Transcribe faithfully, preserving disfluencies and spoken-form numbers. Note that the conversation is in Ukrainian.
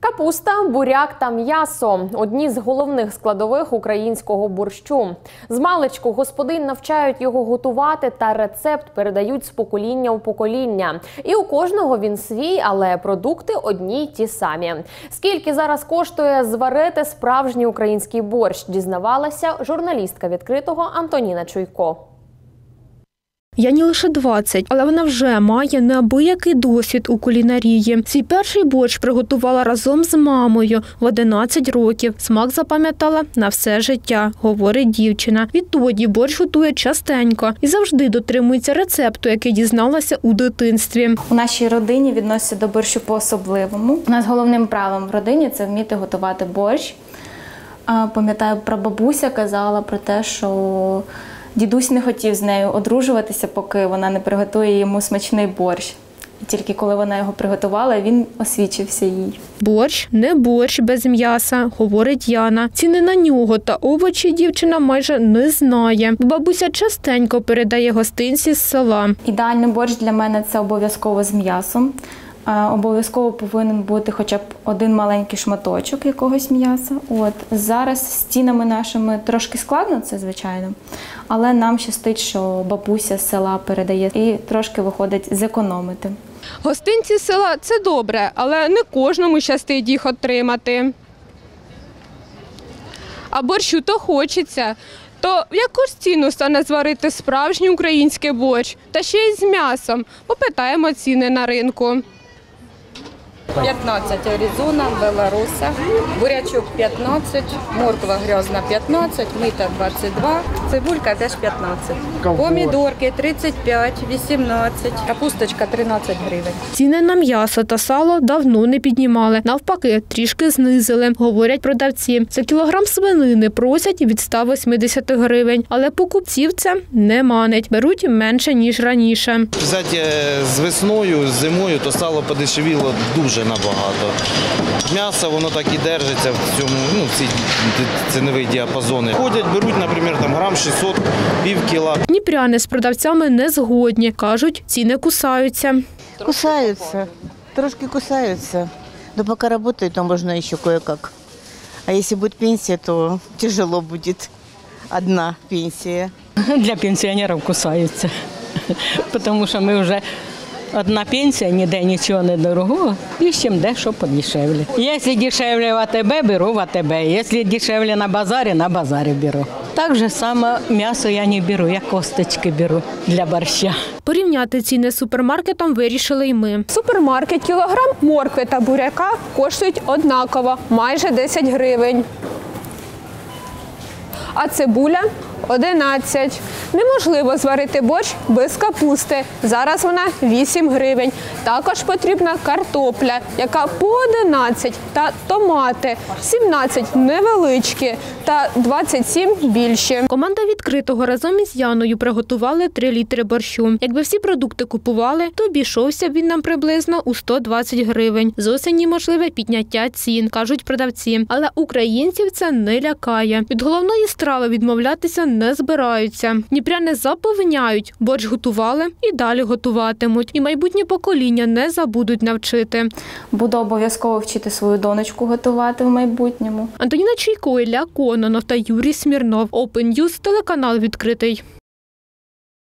Капуста, буряк та м'ясо – одні з головних складових українського борщу. Змалечку господинь навчають його готувати та рецепт передають з покоління у покоління. І у кожного він свій, але продукти одні й ті самі. Скільки зараз коштує зварити справжній український борщ, дізнавалася журналістка «Відкритого» Антоніна Чуйко. Яні лише двадцять, але вона вже має неабиякий досвід у кулінарії. Свій перший борщ приготувала разом з мамою в одинадцять років. Смак запам'ятала на все життя, говорить дівчина. Відтоді борщ готує частенько і завжди дотримується рецепту, який дізналася у дитинстві. У нашій родині відносяться до борщу по-особливому. У нас головним правилом в родині – це вміти готувати борщ. Пам'ятаю, прабабуся казала про те, що дідусь не хотів з нею одружуватися, поки вона не приготує йому смачний борщ. І тільки коли вона його приготувала, він освічився їй. Борщ – не борщ без м'яса, говорить Яна. Ціни на нього та овочі дівчина майже не знає. Бабуся частенько передає гостинці з села. Ідеальний борщ для мене – це обов'язково з м'ясом. Обов'язково повинен бути хоча б один маленький шматочок якогось м'яса. От. Зараз з цінами нашими трошки складно, це звичайно, але нам щастить, що бабуся з села передає і трошки виходить зекономити. Гостинці з села – це добре, але не кожному щастить їх отримати. А борщу то хочеться. То в яку ж ціну стане зварити справжній український борщ? Та ще й з м'ясом. Попитаємо ціни на ринку. п'ятнадцять Аризона, Беларуса, бурячок п'ятнадцять, морква грязна п'ятнадцять, мита двадцять два, цибулька теж п'ятнадцять. Помідорки тридцять п'ять, вісімнадцять, капусточка тринадцять гривень. Ціни на м'ясо та сало давно не піднімали. Навпаки, трішки знизили, говорять продавці. За кілограм свинини просять від ста восьмидесяти гривень, але покупців це не манить. Беруть менше, ніж раніше. Взяти з весною, з зимою, то сало подешевіло дуже набагато. М'ясо, воно так і держиться в цьому, ну, в ці цінові діапазони. Ходять, беруть, наприклад, там грам шістсот, пів кіла. Дніпряни з продавцями не згодні. Кажуть, ціни кусаються. Кусаються, трошки кусаються. Но пока работают, то можно еще кое-как. А если будет пенсия, то тяжело будет одна пенсия. Для пенсионеров кусаются, потому что мы уже... Одна пенсія, ніде нічого не дорого, іщем дещо подешевле. Якщо дешевле в АТБ, беру в АТБ. Якщо дешевле на базарі, на базарі беру. Так же само м'ясо я не беру, я косточки беру для борща. Порівняти ціни з супермаркетом вирішили й ми. В супермаркеті кілограм моркви та буряка коштують однаково – майже десять гривень. А цибуля – одинадцять. Неможливо зварити борщ без капусти. Зараз вона вісім гривень. Також потрібна картопля, яка по одинадцять, та томати – сімнадцять невеличкі та двадцять сім більші. Команда «Відкритого» разом із Яною приготували три літри борщу. Якби всі продукти купували, то обійшовся б він нам приблизно у сто двадцять гривень. З осені можливе підняття цін, кажуть продавці. Але українців це не лякає. Від головної страви відмовлятися не збираються. Дніпряни запевняють, борщ готували і далі готуватимуть. І майбутні покоління не забудуть навчити. Буду обов'язково вчити свою донечку готувати в майбутньому. Антоніна Чуйко, Ілля Кононов та Юрій Смірнов. Open News, телеканал «Відкритий».